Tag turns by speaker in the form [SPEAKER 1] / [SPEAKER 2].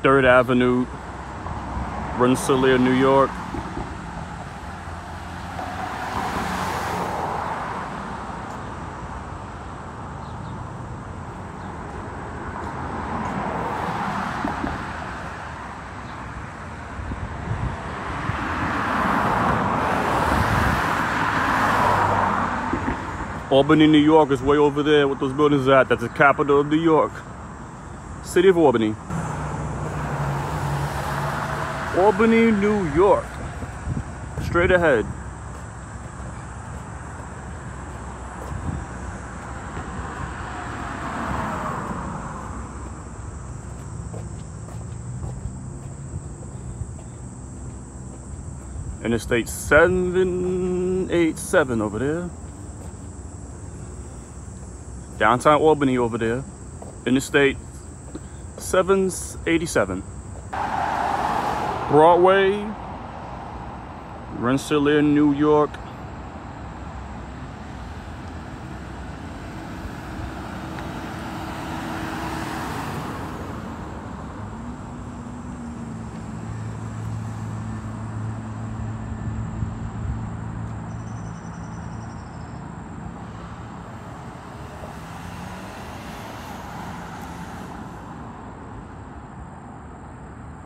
[SPEAKER 1] 3rd Avenue, Rensselaer, New York. Albany, New York is way over there. What those buildings at? That's the capital of New York. City of Albany. Albany, New York. Straight ahead. Interstate 787 over there. Downtown Albany over there. Interstate 787. Broadway, Rensselaer, New York.